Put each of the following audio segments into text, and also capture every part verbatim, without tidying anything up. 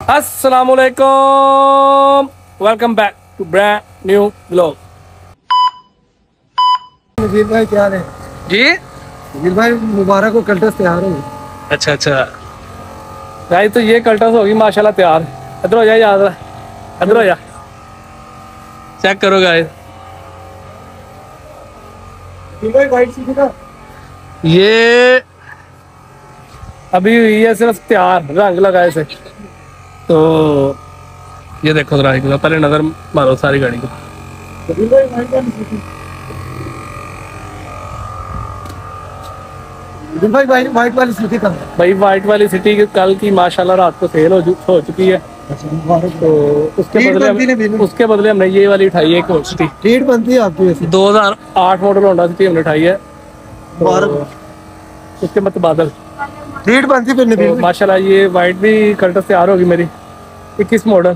अस्सलामुअलैकुम, welcome back to brand new vlog. Nazir भाई तैयार है जी? नजीर भाई मुबारक को कल्टस तैयार है। अच्छा अच्छा भाई, तो ये कल्टस होगी माशाल्लाह तैयार। इधर हो जा, याद रहा, इधर हो जा, चेक करो गाइस। वाइट सीधी का ये अभी हुई है सिर्फ तैयार, रंग लगाए से। तो ये देखो जरा, एक बार पहले नजर मारो सारी गाड़ी को। भाई वाइट वाइट वाली सिटी का भाई वाइट वाली सिटी कल की माशाल्लाह रात को सेल हो, हो चुकी है। तो उसके बदले हम, उसके बदले हमने ये वाली उठाई है, एक और सिटी रेट बनती है आपकी वैसे। दो हजार आठ मॉडल होंडा सिटी हमने उठाई है। तो उसके मतलब बादल रेट बनती है। तो माशाल्लाह ये वाइट भी कल्टस तैयार होगी मेरी, इक्कीस मॉडल।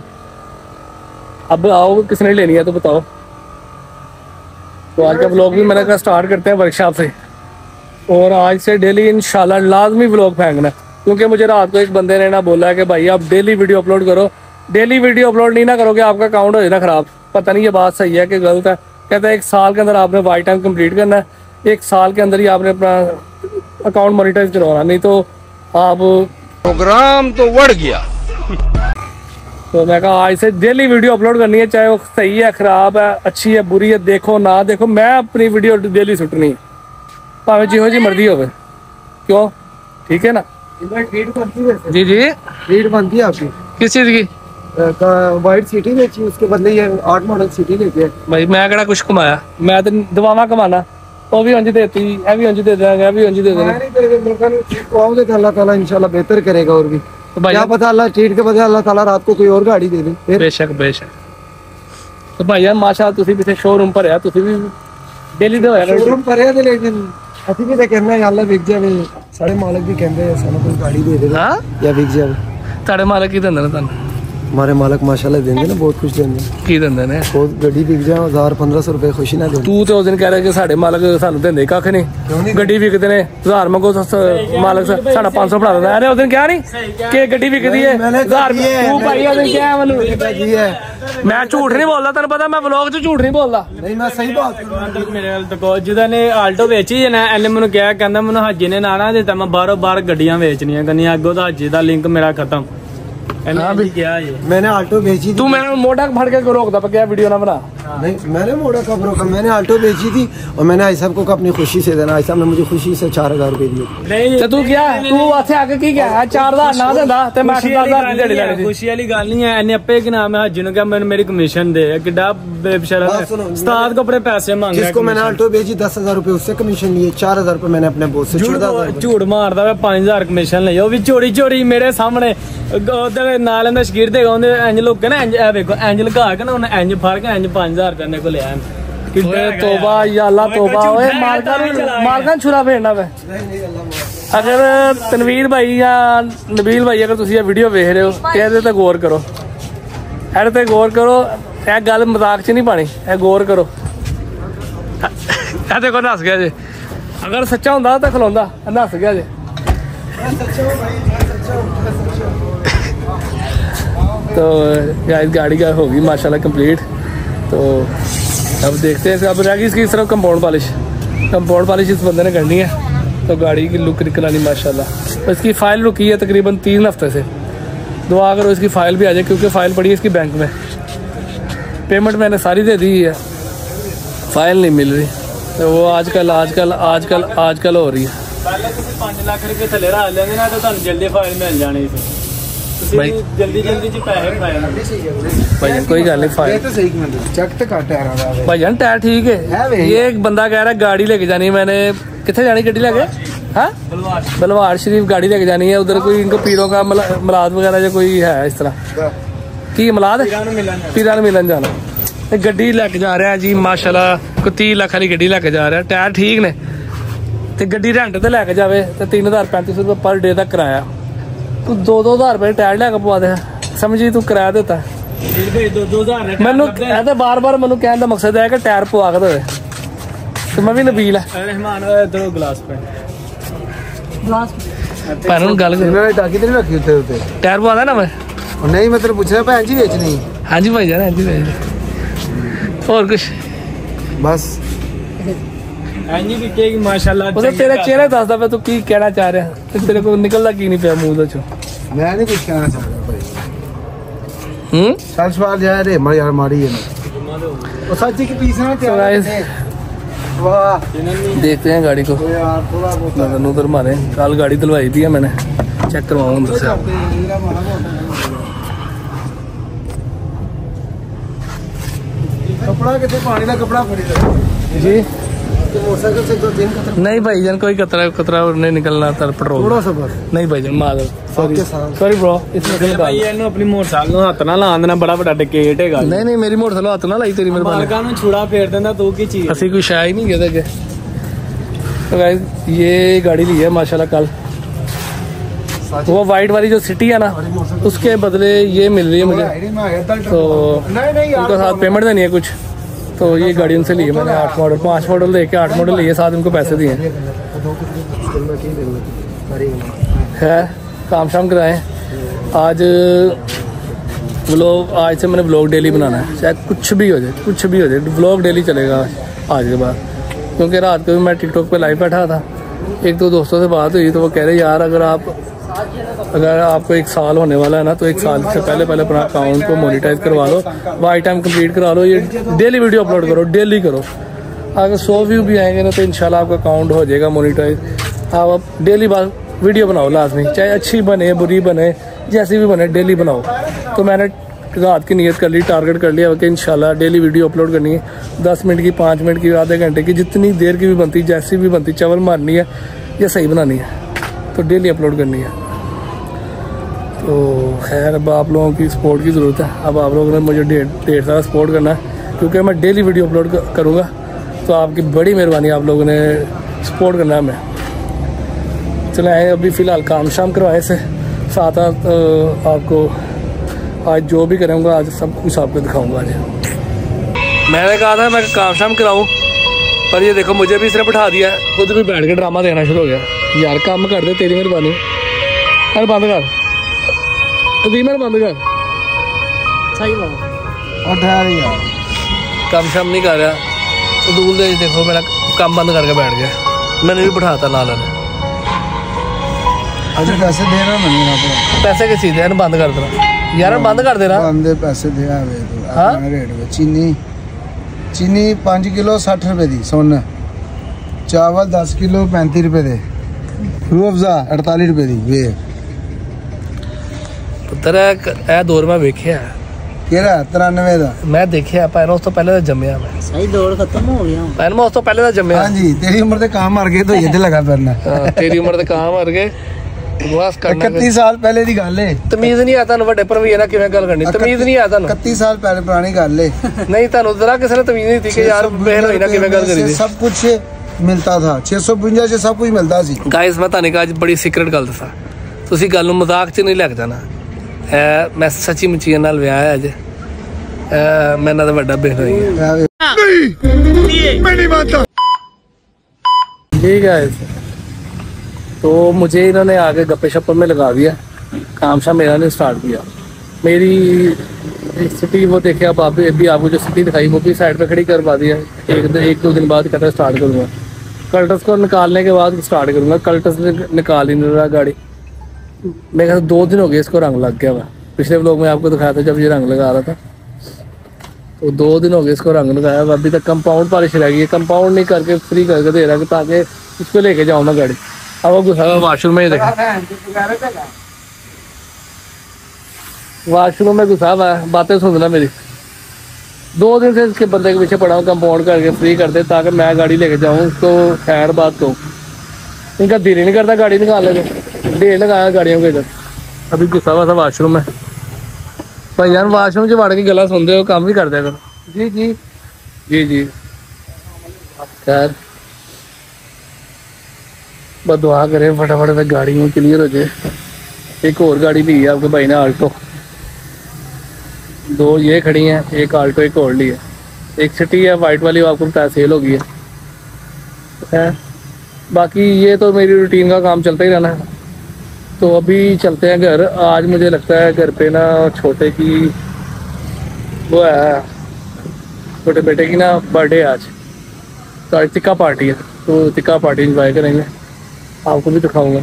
अब आओ, किसने लेनी है तो बताओ। तो आज का व्लॉग भी मैंने कहा स्टार्ट करते हैं वर्कशॉप से, और आज से डेली इंशाल्लाह लाजमी व्लॉग फेंकना है। क्योंकि मुझे रात को एक बंदे ने ना बोला है कि भाई आप डेली वीडियो अपलोड करो, डेली वीडियो अपलोड नहीं ना करोगे आपका अकाउंट हो जाना खराब। पता नहीं ये बात सही है कि गलत है। कहता है एक साल के अंदर आपने वाइट टाइम कंप्लीट करना है, एक साल के अंदर ही आपने अपना अकाउंट मोनिटाइज करवाना, नहीं तो आप प्रोग्राम तो बढ़ गया। तो मैं कहा आज से डेली वीडियो अपलोड करनी है, चाहे वो सही है, खराब है, अच्छी है, बुरी है, देखो ना देखो, मैं अपनी वीडियो डेली सुटनी है, भावे जिहो जी मर्जी हो। क्यों? ठीक है ना? जी जी रेट बनती है आपकी किस चीज की? वाइट सिटी बेची, उसके बदले ये आठ मॉडल सिटी लेके है। भाई मैं केड़ा कुछ कमाया, मैं तो दवावा कमाना। वो भी अंज देती, ये भी अंज दे देंगे, ये भी अंज दे देंगे। अल्लाह ताला इंशाल्लाह बेहतर करेगा। और भी तो भाई क्या पता अल्लाह ट्रीट के बदले अल्लाह ताला रात को कोई और गाड़ी दे दे। बेशक बेशक। तो भाई यार माशाल्लाह तुसी भी शोरूम पर है, तुसी भी डेली दे होया शोरूम पर है, लेकिन ਅਸੀਂ ਵੀ ਤਾਂ ਕਹਿੰਦੇ ਆ ਅੱਲਾ ਵਿਕ ਜਾਵੇ, ਸਾਡੇ ਮਾਲਕ ਵੀ ਕਹਿੰਦੇ ਆ ਸਾਨੂੰ ਕੋਈ ਗਾੜੀ ਦੇ ਦੇਗਾ ਜਾਂ ਵਿਕ ਜਾਵੇ। ਤੁਹਾਡੇ ਮਾਲਕ ਕੀ ਦਿੰਦੇ ਨੇ ਤੁਹਾਨੂੰ? हमारे मालक माशाल्लाह देंगे ना, बहुत कुछ देंगे। की देंगे ने? बहुत गड्डी बिक जाए हजार पंद्रह सौ रुपए खुशी ना दे। तू तो उस दिन कह रहा कि साडे मालक सानू देंदे कख नहीं, गड्डी विकदे ने हजार मंगो मालक साडा पाँच सौ फड़ा देंदा। अरे उस दिन क्या नहीं कि गड्डी विकदी है हजार। तू भाई उस दिन क्या मैनू मैं झूठ नहीं बोलदा, तेन पता मैं व्लॉग च झूठ नहीं बोलदा। नहीं मैं सही बात कर मेरे तो जिदा ने आल्टो बेची है ना, एने मैनू क्या कहंदा, मैनू हाजी ने ना ना देता, मैं बाहरों बाहर गड्डियां बेचनियां करनी, अगो तो हाजी दा लिंक मेरा खत्म। हाँ भी क्या है, मैंने आल्टो बेची थी। तू मैंने मोटा फड़ के रोकता पर क्या वीडियो ना बना? नहीं मैंने मोटा कब रोका, मैंने आल्टो बेची थी और मैंने आई साहब को अपनी खुशी से देना। आई साहब ने मुझे खुशी से चार हजार रुपए दिए। तो तू क्या तू अच्छे आके की क्या चार हजार ना देंदा ते मैं दस हजार दिहाड़ी लानी थी। खुशी वाली गल नहीं है, इन्ने अपे के नाम है हाजी ने कहा मैंने मेरी कमीशन दे, किड्डा बेशरम है, उस्ताद को अपने पैसे मांग रहा है। जिसको मैंने आल्टो बेची दस हजार रुपए उससे कमीशन लिए, चार हजार रुपए मैंने अपने बॉस से झूठ मारदा है, पांच हजार कमीशन ले, वो भी चोरी चोरी मेरे सामने। उधर नाल इंदा शकीर देगा उन्हें इंज लोग ना इंज देखो इंज लगा के ना उन्हें इंज फाड़ के इंज पांच हजार रुपए को लिया। तोबा या अल्लाह तोबा, ओए मालका मालका छुरा फेरना वे। अगर तनवीर भाई या नबील भाई अगर तुसी ये वीडियो देख रहे हो ਇਹਦੇ ਤੇ ਗੌਰ ਕਰੋ, ਇਹਦੇ ਤੇ ਗੌਰ ਕਰੋ, ਇਹ ਗੱਲ ਮਜ਼ਾਕ ਚ ਨਹੀਂ ਪਾਣੀ, ਇਹ ਗੌਰ ਕਰੋ। ਇਹ ਦੇਖੋ ਨਸ ਗਿਆ ਜੇ, अगर सच्चा ਹੁੰਦਾ ਤਾਂ ਖਲੋਂਦਾ, ਨਸ ਗਿਆ ਜੇ। तो गाइस गाड़ी का होगी माशाल्लाह कंप्लीट। तो अब देखते हैं, अब रह गई इसकी सिर्फ कंपाउंड पॉलिश। कंपाउंड पॉलिश इस बंदे ने करनी है तो गाड़ी की लुक निकल आनी माशाल्लाह। तो इसकी फाइल रुकी है तकरीबन तीन हफ्ते से, दुआ करो इसकी फाइल भी आ जाए, क्योंकि फाइल पड़ी है इसकी बैंक में। पेमेंट मैंने सारी दे दी है, फाइल नहीं मिल रही। तो वो आजकल आजकल आजकल आजकल हो रही है। पांच लाख रुपए थले रहा लेंगे ना तो जल्दी फाइल मिल जानी भाई, जल्दी जल्दी जी पैसे भाईजान कोई गल नहीं, फाइल तो सही चेक तो कर टायर भाईजान टायर ठीक है। ये एक बंदा कह रहा है गाड़ी लेके जानी है, मैंने कितने जानी गड्डी लेके? हाँ बलवार शरीफ गाड़ी लेके जानी है। उधर कोई इनको पीरों का मिलाद वगैरह जो कोई है इस तरह की मिलाद, पीरान मिलन जाना। गड्डी लेके जा रहा है जी माशाल्लाह, कोई तीन लाख वाली गड्डी लेके जा रहा है, टायर ठीक ने, तो गड्डी रेंट ते लेके जावे तो तीन हजार पैंतीस रुपये पर डे का किराया। तू दो दो हजार रुपये टायर लेके पवा दे, समझी तू किराया देता है मैनू। तो बार बार मैनू कहने का मकसद है कि टायर पवा के दे, तो मैं भी नबील है टायर पवा देना मैं। नहीं मतलब पूछ रहा भैन जी बेचनी। हाँ जी भाई जान, हाँ जी भाई। और कुछ बस एंजी बिकेगी माशाल्लाह। वो तो तेरा चेहरा दसदा पे तू की कहना चाह रहा है, तो तेरे को निकलदा की नहीं पिया मुंह चो। मैं नहीं कुछ कहना चाह रहा भाई। हम्म चल सवाल जाए रे मर यार मारी है ना वो सच्ची की पीस ना तैयार है। वाह देखते हैं गाड़ी को यार थोड़ा बहुत नजर उधर मारे। कल गाड़ी धुलवाई थी है मैंने, चेक करवाऊँ दस कपड़ा कितने पानी का कपड़ा खरीदा जी। मोटरसाइकिल से दो दिन का नहीं भाईजान कोई कतरा कतरा नहीं निकलना तर पेट्रोल थोड़ा सा बस। नहीं भाईजान मार सॉरी आपके साथ। सॉरी ब्रो इसमें भाई निकाल। ਇਹਨੂੰ ਆਪਣੀ ਮੋਟਰਸਾਈਕਲ ਨੂੰ ਹੱਥ ਨਾਲ ਲਾਉਣ ਦੇਣਾ, ਬੜਾ ਵੱਡਾ ਡਿਕੇਟ ਹੈਗਾ। नहीं नहीं मेरी मोटरसाइकिल हाथ ना लाई तेरी मेरे ਮਾਲਕਾਂ ਨੂੰ ਛੁੜਾ ਫੇਰ ਦਿੰਦਾ, ਤੂੰ ਕੀ ਚੀਜ਼। ऐसी कोई शाय ही नहीं कहते कि तो गाइस ये गाड़ी ली है माशाल्लाह कल। वो वाइट वाली जो सिटी है ना उसके बदले ये मिल रही है मुझे, तो उनका साथ पेमेंट देनी है कुछ, तो ये गाड़ी उनसे ली है मैंने। आठ मॉडल पाँच मॉडल लेके आठ मॉडल लिए, साथ उनको पैसे दिए है। काम शाम कराए आज व्लॉग, आज से मैंने व्लॉग डेली बनाना है, चाहे कुछ भी हो जाए कुछ भी हो जाए व्लॉग डेली चलेगा आज के बाद। क्योंकि रात को भी मैं टिकटॉक पे लाइव बैठा था, एक दो दोस्तों से बात हुई तो वो कह रहे यार अगर आप अगर आपको एक साल होने वाला है ना तो एक साल से पहले पहले अपना अकाउंट को मोनेटाइज करवा लो, वाई टाइम कंप्लीट करा लो, ये डेली वीडियो अपलोड करो, डेली करो। अगर सौ व्यू भी आएंगे ना तो इंशाल्लाह आपका अकाउंट हो जाएगा मोनेटाइज। आप अब डेली बात वीडियो बनाओ लाजमी, चाहे अच्छी बने बुरी बने जैसी भी बने डेली बनाओ। तो मैंने रात की नियत कर ली, टारगेट कर लिया कि इंशाल्लाह डेली वीडियो अपलोड करनी है, दस मिनट की, पाँच मिनट की, आधे घंटे की, जितनी देर की भी बनती, जैसी भी बनती, चवल मारनी है या सही बनानी है तो डेली अपलोड करनी है। तो खैर अब आप लोगों की सपोर्ट की ज़रूरत है। अब आप लोगों ने मुझे ढेर ढेर सारा सपोर्ट करना है, क्योंकि मैं डेली वीडियो अपलोड करूँगा, तो आपकी बड़ी मेहरबानी, आप लोगों ने सपोर्ट करना है हमें। चले आए अभी फ़िलहाल काम शाम करवाए से साथ साथ आपको आज जो भी करूँगा आज सब कुछ आपको दिखाऊँगा। आज मैंने कहा था मैं काम शाम कराऊँ, पर ये देखो मुझे भी इसने बिठा दिया, खुद भी बैठ के ड्रामा देखना शुरू हो गया। यार काम कर दे, तेरी मेहरबानी। अरे बंद कर रीमर, बंद कर सही बात। और ठहर यार काम शाम नहीं कर रहा तो दूर दे, देखो मेरा काम बंद करके बैठ गया, मैंने भी बिठाता नाल ने। अच्छा पैसे दे रहा मैंने आपको पैसे किसी दे बंद कर देना यार, बंद कर देना बंदे पैसे दे आवे तो हाँ? अपना रेट वे चीनी चीनी पाँच किलो सठ रुपए दी सोन, चावल दस किलो पैंती रुपए दे, रूह अफजा अड़तालीस रुपए दी वे पुत्र ए दौर मैं वेख्या केरा तिरानवे दा मैं देखिया पहले, उस तो पहले तो जम्मिया मैं ਸਹੀ ਦੌੜ ਖਤਮ ਹੋ ਗਿਆ। पहले मैं उस तो पहले तो जम्मिया। हाँ जी तेरी उम्र ते काम मर गए तो ये लगा फिरना। हाँ, तेरी उम्र ते काम मर गए बस करना। इकतीस साल पहले दी गल है, तमीज नहीं आता ਵੱਡੇ ਪਰ ਵੀ ਇਹਨਾਂ ਕਿਵੇਂ ਗੱਲ ਕਰਨੀ, ਤਮੀਜ਼ ਨਹੀਂ ਆ ਤੁਹਾਨੂੰ। इकतीस साल पहले पुरानी गल है। नहीं ਤੁਹਾਨੂੰ ਜ਼ਰਾ ਕਿਸੇ ਨੇ ਤਮੀਜ਼ ਨਹੀਂ ਦਿੱਤੀ ਕਿ ਯਾਰ ਬਹਿਨ ਹੋਈ ਨਾ ਕਿਵੇਂ ਗੱਲ ਕਰੀ ਦੀ। सब कुछ मिलता था, छे सौ बवंजा से सब कुछ मिलता सी। गाइस मैं ਤੁਹਾਨੂੰ ਅੱਜ ਬੜੀ ਸੀਕ੍ਰੇਟ ਗੱਲ ਦੱਸਾਂ, ਤੁਸੀਂ ਗੱਲ ਨੂੰ ਮਜ਼ਾਕ 'ਚ ਨਹੀਂ ਲੈ ਕੇ ਜਾਣਾ। ਇਹ ਮੈਂ ਸੱਚੀ ਮੁੱਚੀ ਨਾਲ ਵਿਆਹ ਹੈ ਅੱਜ, ਇਹ ਮੈਂ ਇਹਨਾਂ ਦਾ ਵੱਡਾ ਬਹਿਨ ਹੋਈ ਹੈ। मैं नहीं मानता। ठीक है, तो मुझे इन्होंने आगे गप्पे शप्पे में लगा दिया, काम शाम मेरा ने स्टार्ट किया। मेरी सिटी वो देखे, अब आप भी आपको जो सिटी दिखाई वो भी साइड पे खड़ी करवा दिया। एक दो एक दो दिन बाद कहता स्टार्ट करूँगा, कल्टस को निकालने के बाद स्टार्ट करूँगा। कल्टस निकाल ही नहीं रहा गाड़ी, मेरे ख्याल दो दिन हो गए इसको रंग लग गया हुआ। पिछले व्लॉग में आपको दिखाया था जब ये रंग लगा रहा था, तो दो दिन हो गए इसको रंग लगाया। अभी तक कंपाउंड पॉलिश रह गई है, कंपाउंड नहीं करके फ्री करके दे रहा ताकि इसको लेके जाऊँ मैं गाड़ी। अब वो गुस्सा वाशरूम में देखा, वाशरूम में घुसा हुआ है, बातें सुनना मेरी। दो दिन से इसके बंदे के पीछे पड़ा हूँ, कंपाउंड करके फ्री कर दे ताकि मैं गाड़ी लेके जाऊँ। तो खैर बात तो इनका दिल ही नहीं करता गाड़ी निकालने को, ढेर लगाया गाड़ियों के इधर। अभी गुस्सा हुआ था वाशरूम में। भाई यार वाशरूम से वड़ के गला सुनते हो, काम भी कर दिया करो। जी जी जी जी खैर बस दुआ करें फटाफट में गाड़ियों क्लियर हो जाए। एक और गाड़ी ली है आपके भाई ने, आल्टो। दो ये खड़ी हैं, एक आल्टो एक और ली है। एक सिटी है वाइट वाली, वो आपको पता है सेल हो गई है। बाकी ये तो मेरी रूटीन का काम चलता ही रहना है। तो अभी चलते हैं घर। आज मुझे लगता है घर पे ना छोटे की वो है, छोटे बेटे की ना बर्थडे आज, तो आज टिक्का पार्टी है, तो टिक्का पार्टी इंजॉय करेंगे, आपको भी दिखाऊंगा।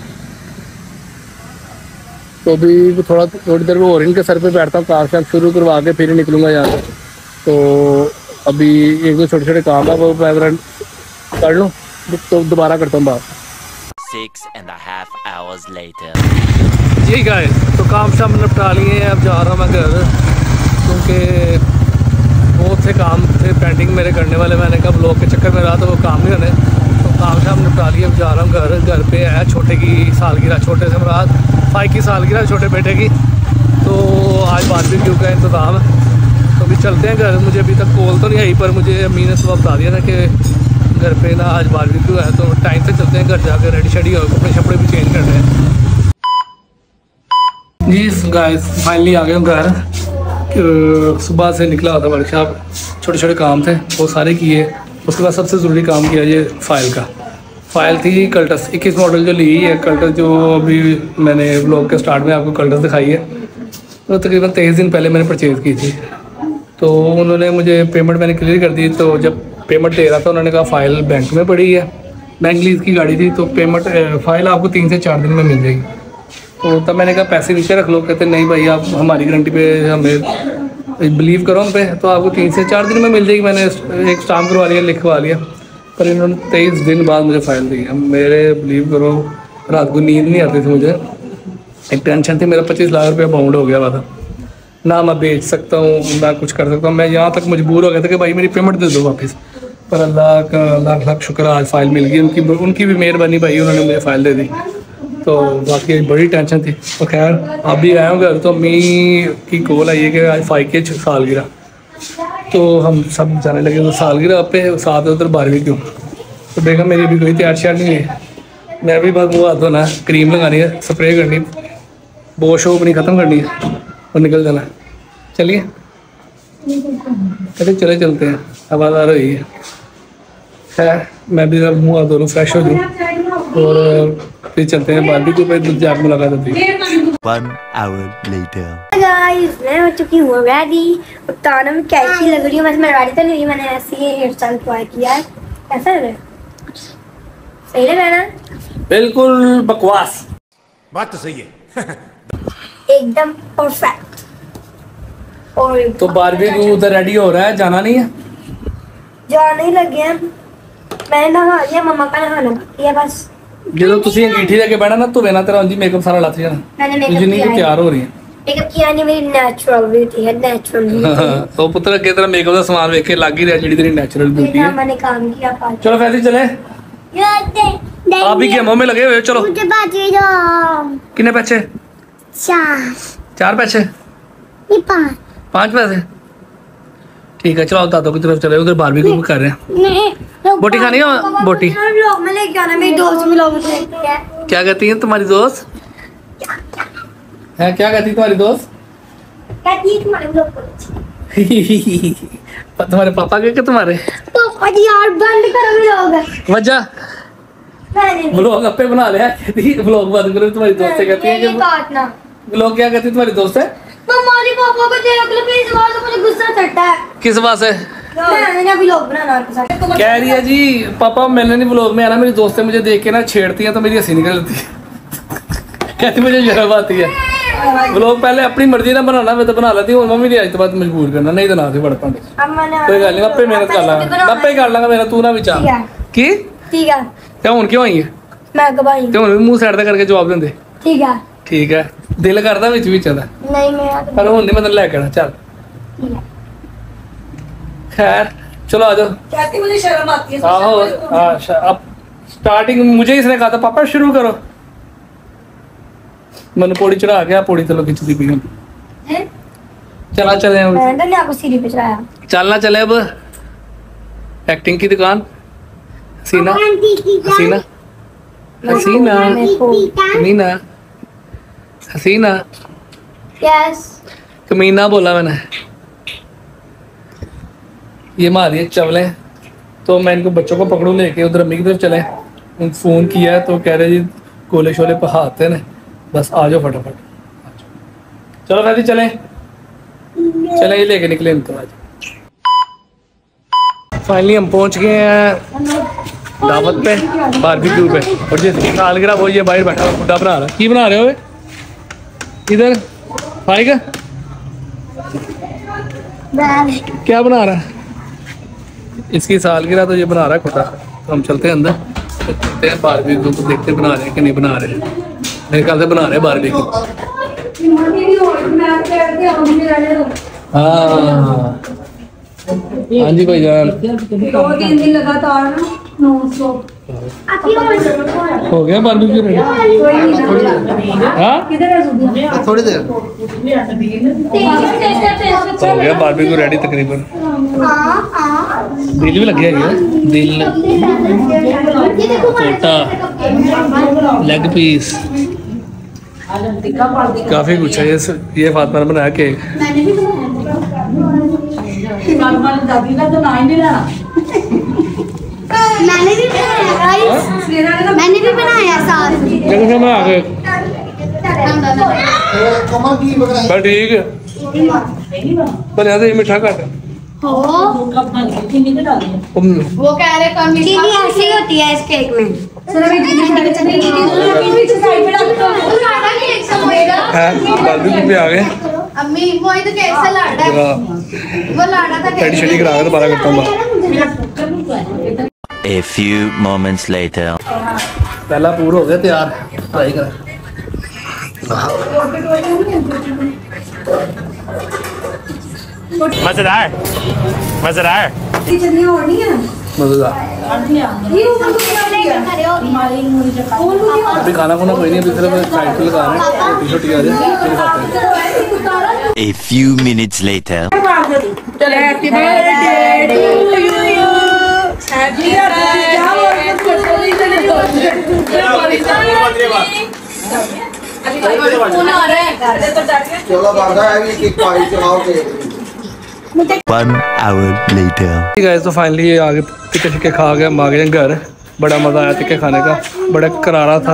तो अभी थोड़ा थोड़ी देर में ओरिन के सर पे बैठता हूँ, काम शाम शुरू करवा के फिर निकलूँगा यहाँ से। तो अभी एक दो छोटे छोटे काम है वो मैं कर लूँ, तो दोबारा करता हूँ बात। Six and a half hours later. जी गाइस, तो काम शाम निपटा लिए हैं, अब जा रहा हूँ मैं घर, क्योंकि बहुत से काम थे पेंडिंग मेरे करने वाले। मैंने कहा ब्लॉग के चक्कर में रहा तो वो काम नहीं होने, तो काम शाम निपटा लिए, अब जा रहा हूँ घर। घर पे है छोटे की सालगिरह, छोटे से मुराद फाइव की सालगिरह छोटे बेटे की, तो आज बारबेक्यू का इंतज़ाम है। तो अभी चलते हैं घर। मुझे अभी तक कॉल तो नहीं आई, पर मुझे अम्मी ने सुबह बता दिया था कि घर पे ना आज बारबेक्यू है, तो टाइम से चलते हैं घर, जाकर रेडी शेडी और कपड़े शपड़े भी चेंज करने हैं। जी गाइस, फाइनली आ गए हम घर। सुबह से निकला होता वर्कशॉप, छोटे छोटे काम थे वो सारे किए। उसके बाद सबसे ज़रूरी काम किया ये फ़ाइल का। फ़ाइल थी कल्टस इक्कीस मॉडल जो ली है, कल्टस जो अभी मैंने ब्लॉग के स्टार्ट में आपको कल्टस दिखाई है, तो तकरीबन तेईस दिन पहले मैंने परचेज़ की थी। तो उन्होंने मुझे पेमेंट मैंने क्लियर कर दी। तो जब पेमेंट दे रहा था उन्होंने कहा फ़ाइल बैंक में पड़ी है, बैंक लीज की गाड़ी थी, तो पेमेंट फ़ाइल आपको तीन से चार दिन में मिल जाएगी। तो तब मैंने कहा पैसे नीचे रख लो। कहते नहीं भाई, आप हमारी गारंटी पे हमें बिलीव करो हम पे, तो आपको तीन से चार दिन में मिल जाएगी। मैंने एक स्टाम्प करवा लिया, लिखवा लिया, पर इन्होंने तेईस दिन बाद मुझे फ़ाइल दी। अब मेरे बिलीव करो रात को नींद नहीं आती थी मुझे, एक टेंशन थी। मेरा पच्चीस लाख रुपया बाउंड हो गया हुआ था ना, मैं बेच सकता हूँ ना कुछ कर सकता हूँ। मैं यहाँ तक मजबूर हो गया था कि भाई मेरी पेमेंट दे दो वापस, पर अल्लाह का लाख लाख शुक्र, आज फ़ाइल मिल गई। उनकी उनकी भी मेहरबानी भाई, उन्होंने मुझे फ़ाइल दे दी। तो बाकी बड़ी टेंशन थी। तो खैर आप भी आए हो घर, तो अम्मी की कॉल आई है कि आज फाइव के सालगिरह, तो हम सब जाने लगे तो सालगिरह पे साथ उधर बारबेक्यू। तो देखा मेरी भी कोई तैयार श्यार नहीं है, मैं भी बस मुँह हाथ धोना, क्रीम लगानी है, स्प्रे करनी, बोश हो अपनी ख़त्म करनी है और निकल जाना। चलिए कहते चले चलते हैं, आवाज़ आ रही है। खैर मैं भी जब मुँह हाथ धो लूँ, फ्रेश हो जाऊँ और फिर चलते हैं बारबेक्यू पे, तो जाकर मुलाकात होती है। One hour later. गाइस, मैं हो चुकी हूँ रेडी। बताना मैं कैसी लग रही हूँ। मैं रेडी तो नहीं हुई, मैंने ऐसे ही हेयर स्टाइल ट्राई किया है। कैसा लग रहा है? सही लग रहा है ना? बिल्कुल बकवास। बात तो सही है। एकदम परफेक्ट। और तो बारबेक्यू उधर रेडी हो रहा है, जाना नहीं है? जाने ही लगे हैं। मैंने नहा लिया, मम्मा का नहाना बाकी है बस। जो तुसी अंगीठी लेके बैठा ना, तो वेना तेरा अंजी मेकअप सारा लाती जाना, मैंने तुझे मेकअप नहीं किया तैयार हो रही है। मेकअप किया नहीं, मेरी नेचुरल ब्यूटी है, नेचुरल ब्यूटी। तो पुत्र अगे तेरा मेकअप का सामान वेख के लग ही रहा जेडी तेरी नेचुरल ब्यूटी है। मैंने काम किया पास। चलो फैसी चले, आप भी गेमों में लगे हुए। चलो मुझे बाजी दो। कितने पैसे? चार। चार पैसे? नहीं, पाँच। पाँच पैसे? ठीक है, चलो दादों की तरफ चले, उधर बारबेक्यू कर रहे हैं। नहीं, बोटी खानी है? बोटी व्लॉग में लेके आना, मेरी दोस्त व्लॉग में लेके आया। क्या कहती है तुम्हारी दोस्त? है क्या कहती है तुम्हारी दोस्त? कहती है तुम्हारे व्लॉग को। तुम्हारे पापा के कि तुम्हारे? पापा जी यार बंद करो व्लॉग। वजह मैंने व्लॉग अपने बना लिया, कहती व्लॉग बंद करो। तुम्हारी दोस्त से कहती है ये कि काटना। व्लॉग क्या कहती है तुम्हारी दोस्त है? हमारे पापा को देख लो प्लीज, बार तो मुझे गुस्सा चढ़ता है। किस बात से? मैंने व्लॉग बनाना आपके साथ। कह रही है जी पापा मैंने नहीं व्लॉग में आना, मेरी दोस्तें मुझे देख के ना छेड़ती हैं तो मेरी हंसी निकल जाती है। कहती मुझे शर्म आती है। व्लॉग पहले अपनी मर्जी ना बनाना, मैं तो बना लेती हूँ, मम्मी ने आज तो बात मजबूर करना, नहीं तो ना थी बड़पन। कोई गल नहीं, अपे मेहनत कर लांगा, अपे कर लांगा मेरा, तू ना विचार की। ठीक है, क्या हुन क्यों आई है? मैं कब आई? ते हुन भी मुंह साइड ते करके जवाब देंदे। ठीक है, ठीक है, दिल करदा विच विच दा, नहीं मैं पर हुन नहीं मैं लेके आना। चल ठीक है। खैर चलो आ जाओ। कहती मुझे शर्म आती है। आहो हाँ, अब स्टार्टिंग मुझे इसने कहा था पापा शुरू करो, मैंने पौड़ी चढ़ा गया, पौड़ी चलो खिंचती पी हैं? चला चले अब। मैंने तो नहीं आपको सीढ़ी पे चढ़ाया। चलना चले अब, एक्टिंग की दुकान। हसीना हसीना हसीना कमीना हसीना यस कमीना बोला मैंने। ये मारिए चवले, तो मैं इनको बच्चों को पकड़ू लेके उधर अम्मी की तरफ चले। फ़ोन किया तो कह रहे जी गोले शोले पर हाथ है ना, बस आ जाओ फटाफट। चलो फैदी चलें चलें, ये लेके निकले इनको आज। फाइनली हम पहुंच गए हैं दावत पे, बारबेक्यू पे। और जिसकी सालगिरह वो ये बाहर बैठा बुड्ढा बना रहा है। की बना रहे हो इधर भाई का क्या बना रहा है? इसकी सालगिरह तो ये बना रहा है खुदा। तो हम चलते हैं अंदर, देखते हैं बारबेक्यू को, देखते बना रहे हैं कि नहीं बना रहे हैं। मेरे ख्याल से बना रहे हैं बारबेक्यू। हाँ हाँ जी भाईजान, दो तीन दिन लगातार नौ सौ हो गया बारबेक्यू रेडी? हाँ थोड़ी देर हो गया बारबेक्यू रेडी तकरीबन। दिल भी लग गया है, दिल, कोटा, लेग पीस, काफी कुछ है। ये ये फातिमा ने बनाया केक। दादी का तो ना ही नहीं लेना। मैंने भी बनाया, मैंने भी बनाया साथ। कैसे बना के? कमल की बकरा बस ठीक है, पर यहाँ से मीठा काट। हो चीनी के डालिए। वो कह रहे कम चीनी ऐसी ही होती है इस केक में। बारबेक्यू पे आ गए। अम्मी वो ही तो केक से लाड़ा है, वो लाड़ा था पेटी शेटी करा के दोबारा करता हूँ। A few moments later. पहला पूरा हो गया तैयार, ट्राई कर। मजेदार मजेदार। चटनी और नहीं है मजेदार। अभी खाना खुना कोई नहीं, अभी सिर्फ साइड पे लगा रहे हैं, पेटी शेटी आ जाए फिर खाते हैं। A few minutes later. Happy birthday to you, happy चलो बाबा है कि पाई चलाओगे। One hour later. गाइस तो फाइनली ये आगे टिक्के शिक्के खा के हम आ गए घर। बड़ा मज़ा आया टिक्के खाने का, बड़ा करारा था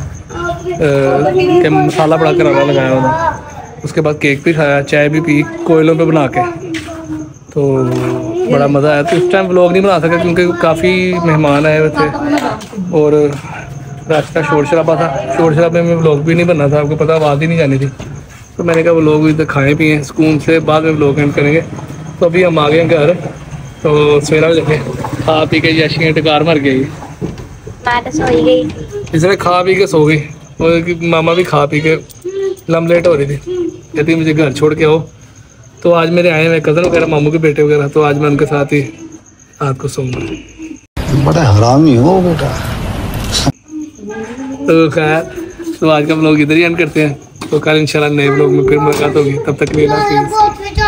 कि मसाला बड़ा करारा लगाया उन्होंने। उसके बाद केक भी खाया, चाय भी पी कोयलों पे बना के, तो बड़ा मज़ा आया। तो इस टाइम व्लॉग नहीं बना सका क्योंकि काफ़ी मेहमान आए हुए थे और रास्ता शोर शराबा था। शोर शराबे में व्लॉग भी नहीं बनना था, आपको पता आवाज़ ही नहीं जानी थी। तो मैंने कहा व्लॉग इधर खाएँ पिए सुकून से, बाद में व्लॉग एंड करेंगे। तो अभी हम आ गए घर, तो सवेरा देखे खा पी के जैशी टकार मर गई। इसने खा पी के सो गई और मामा भी खा पी के लम लेट हो रही थी, कहती मुझे घर छोड़ के आओ। तो आज मेरे आए हैं कज़न वगैरह, मामू के बेटे वगैरह, तो आज मैं उनके साथ ही रात को सोऊंगा। बड़ा हरामी हो बेटा। तो खैर तो आज का व्लॉग इधर ही एंड करते हैं। तो कल इंशाल्लाह नए व्लॉग में फिर मुलाकात होगी, तब तक के लिए।